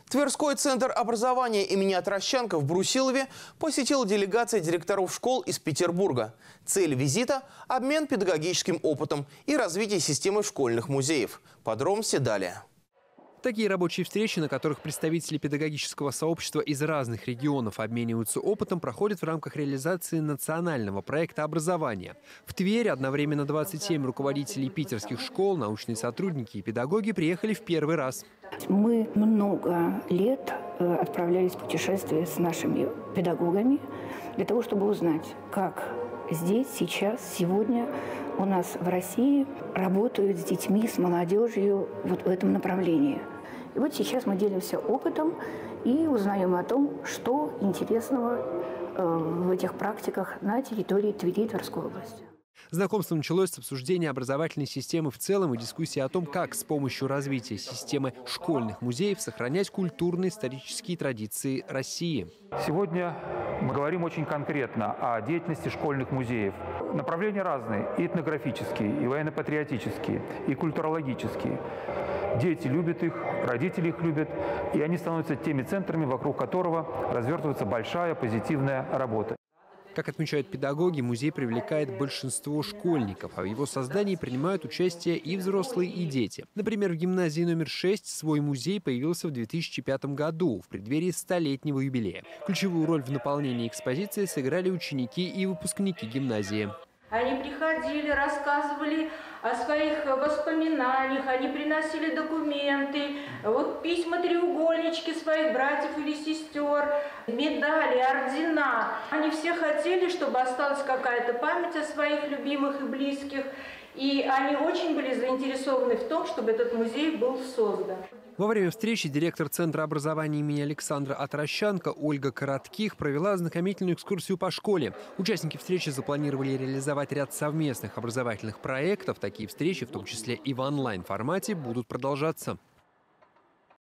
Тверской центр образования имени Отрощенко в Брусилове посетила делегация директоров школ из Петербурга. Цель визита – обмен педагогическим опытом и развитие системы школьных музеев. Подробности далее. Такие рабочие встречи, на которых представители педагогического сообщества из разных регионов обмениваются опытом, проходят в рамках реализации национального проекта образования. В Тверь одновременно 27 руководителей питерских школ, научные сотрудники и педагоги приехали в первый раз. Мы много лет отправлялись в путешествие с нашими педагогами для того, чтобы узнать, как здесь, сейчас, сегодня у нас в России работают с детьми, с молодежью вот в этом направлении. И вот сейчас мы делимся опытом и узнаем о том, что интересного в этих практиках на территории Твери и Тверской области. Знакомство началось с обсуждения образовательной системы в целом и дискуссии о том, как с помощью развития системы школьных музеев сохранять культурные исторические традиции России. Сегодня мы говорим очень конкретно о деятельности школьных музеев. Направления разные – и этнографические, и военно-патриотические, и культурологические. Дети любят их, родители их любят, и они становятся теми центрами, вокруг которого развертывается большая позитивная работа. Как отмечают педагоги, музей привлекает большинство школьников, а в его создании принимают участие и взрослые, и дети. Например, в гимназии номер 6 свой музей появился в 2005 году, в преддверии 100-летнего юбилея. Ключевую роль в наполнении экспозиции сыграли ученики и выпускники гимназии. Они приходили, рассказывали о своих воспоминаниях, они приносили документы, вот письма, треугольнички своих братьев или сестер, медали, ордена. Они все хотели, чтобы осталась какая-то память о своих любимых и близких, и они очень были заинтересованы в том, чтобы этот музей был создан. Во время встречи директор Центра образования имени Александра Отрощенко Ольга Коротких провела ознакомительную экскурсию по школе. Участники встречи запланировали реализовать ряд совместных образовательных проектов. Такие встречи, в том числе и в онлайн-формате, будут продолжаться.